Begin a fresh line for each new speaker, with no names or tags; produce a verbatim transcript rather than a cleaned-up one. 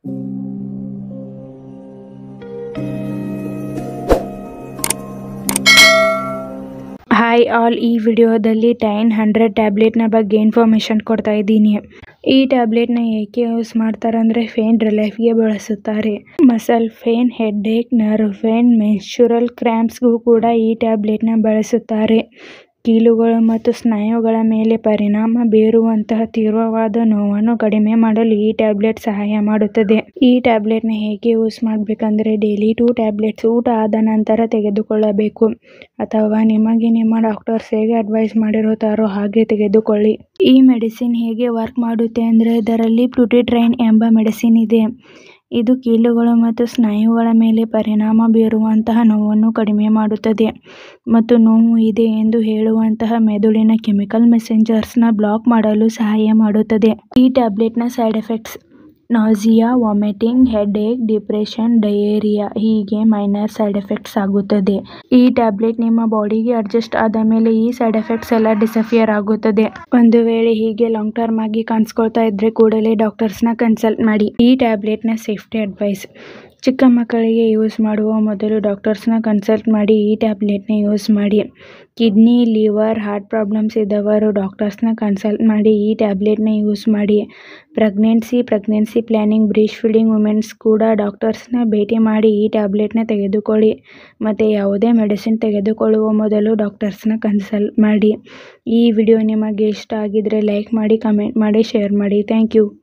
Hi all, ಈ ವಿಡಿಯೋದಲ್ಲಿ ಟೈನ್ hundred ಟ್ಯಾಬ್ಲೆಟ್ನ ಬಗ್ಗೆ ಇನ್ಫಾರ್ಮೇಷನ್ ಕೊಡ್ತಾ ಇದ್ದೀನಿ. ಈ ಟ್ಯಾಬ್ಲೆಟ್ನ ಏಕೆ ಯೂಸ್ ಮಾಡ್ತಾರೆ ಅಂದರೆ ಪೇನ್ ರಿಲೀಫ್ಗೆ ಬಳಸುತ್ತಾರೆ. Muscle pain, headache, nerve pain, menstrual ಕ್ರ್ಯಾಂಪ್ಸ್ಗೂ ಕೂಡ ಈ ಟ್ಯಾಬ್ಲೆಟ್ನ ಬಳಸುತ್ತಾರೆ. ಕೀಲುಗಳು ಮತ್ತು ಸ್ನಾಯುಗಳ ಮೇಲೆ ಪರಿಣಾಮ ಬೀರುವಂತಹ ತೀವ್ರವಾದ ನೋವನ್ನು ಕಡಿಮೆ ಮಾಡಲು ಈ ಟ್ಯಾಬ್ಲೆಟ್ ಸಹಾಯ ಮಾಡುತ್ತದೆ. ಈ ಟ್ಯಾಬ್ಲೆಟ್ನ ಹೇಗೆ ಯೂಸ್ ಮಾಡಬೇಕಂದ್ರೆ ಡೈಲಿ ಟೂ ಟ್ಯಾಬ್ಲೆಟ್ಸ್ ಊಟ ಆದ ನಂತರ ತೆಗೆದುಕೊಳ್ಳಬೇಕು ಅಥವಾ ನಿಮಗೆ ನಿಮ್ಮ ಡಾಕ್ಟರ್ಸ್ ಹೇಗೆ ಅಡ್ವೈಸ್ ಮಾಡಿರುತ್ತಾರೋ ಹಾಗೆ ತೆಗೆದುಕೊಳ್ಳಿ. ಈ ಮೆಡಿಸಿನ್ ಹೇಗೆ ವರ್ಕ್ ಮಾಡುತ್ತೆ ಅಂದರೆ ಇದರಲ್ಲಿ ಫ್ಲೂಟಿಟ್ರೈನ್ ಎಂಬ ಮೆಡಿಸಿನ್ ಇದೆ. ಇದು ಕೀಲುಗಳು ಮತ್ತು ಸ್ನಾಯುಗಳ ಮೇಲೆ ಪರಿಣಾಮ ಬೀರುವಂತಹ ನೋವನ್ನು ಕಡಿಮೆ ಮಾಡುತ್ತದೆ ಮತ್ತು ನೋವು ಇದೆ ಎಂದು ಹೇಳುವಂತಹ ಮೆದುಳಿನ ಕೆಮಿಕಲ್ ಮೆಸೆಂಜರ್ಸ್ನ ಬ್ಲಾಕ್ ಮಾಡಲು ಸಹಾಯ ಮಾಡುತ್ತದೆ. ಈ ಟ್ಯಾಬ್ಲೆಟ್ನ side effects nausea, vomiting, headache, depression, diarrhoea ಹೀಗೆ ಮೈನರ್ ಸೈಡ್ ಎಫೆಕ್ಟ್ಸ್ ಆಗುತ್ತದೆ. ಈ ಟ್ಯಾಬ್ಲೆಟ್ ನಿಮ್ಮ ಬಾಡಿಗೆ ಅಡ್ಜಸ್ಟ್ ಆದ ಮೇಲೆ ಈ ಸೈಡ್ ಎಫೆಕ್ಟ್ಸ್ ಎಲ್ಲ ಡಿಸಪಿಯರ್ ಆಗುತ್ತದೆ. ಒಂದು ವೇಳೆ ಹೀಗೆ ಲಾಂಗ್ ಟರ್ಮ್ ಆಗಿ ಕಾಣಿಸ್ಕೊಳ್ತಾ ಇದ್ರೆ ಕೂಡಲೇ ಡಾಕ್ಟರ್ಸ್ನ ಕನ್ಸಲ್ಟ್ ಮಾಡಿ. ಈ ಟ್ಯಾಬ್ಲೆಟ್ನ ಸೇಫ್ಟಿ ಅಡ್ವೈಸ್: ಚಿಕ್ಕ ಮಕ್ಕಳಿಗೆ ಯೂಸ್ ಮಾಡುವ ಮೊದಲು ಡಾಕ್ಟರ್ಸ್ನ ಕನ್ಸಲ್ಟ್ ಮಾಡಿ ಈ ಟ್ಯಾಬ್ಲೆಟ್ನ ಯೂಸ್ ಮಾಡಿ. ಕಿಡ್ನಿ, ಲಿವರ್, ಹಾರ್ಟ್ ಪ್ರಾಬ್ಲಮ್ಸ್ ಇದ್ದವರು ಡಾಕ್ಟರ್ಸ್ನ ಕನ್ಸಲ್ಟ್ ಮಾಡಿ ಈ ಟ್ಯಾಬ್ಲೆಟ್ನ ಯೂಸ್ ಮಾಡಿ. Pregnancy, pregnancy planning, breastfeeding womens ಕೂಡ ಡಾಕ್ಟರ್ಸ್ನ ಭೇಟಿ ಮಾಡಿ ಈ ಟ್ಯಾಬ್ಲೆಟ್ನ ತೆಗೆದುಕೊಳ್ಳಿ. ಮತ್ತು ಯಾವುದೇ ಮೆಡಿಸಿನ್ ತೆಗೆದುಕೊಳ್ಳುವ ಮೊದಲು ಡಾಕ್ಟರ್ಸ್ನ ಕನ್ಸಲ್ಟ್ ಮಾಡಿ. ಈ ವಿಡಿಯೋ ನಿಮಗೆ ಇಷ್ಟ ಆಗಿದ್ರೆ ಲೈಕ್ ಮಾಡಿ, ಕಮೆಂಟ್ ಮಾಡಿ, ಶೇರ್ ಮಾಡಿ. Thank you.